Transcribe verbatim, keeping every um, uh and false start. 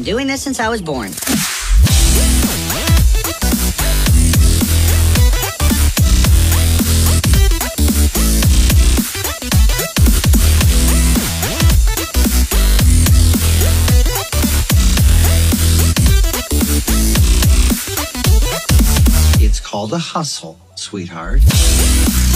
doing this since I was born. It's called a hustle, sweetheart.